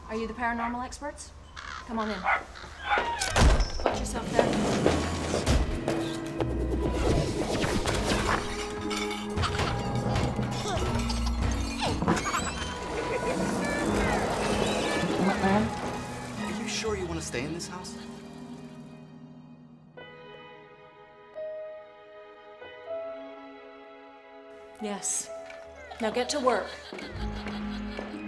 Are you the paranormal experts? Come on in. Put yourself there. What, man? Are you sure you want to stay in this house? Yes. Now get to work.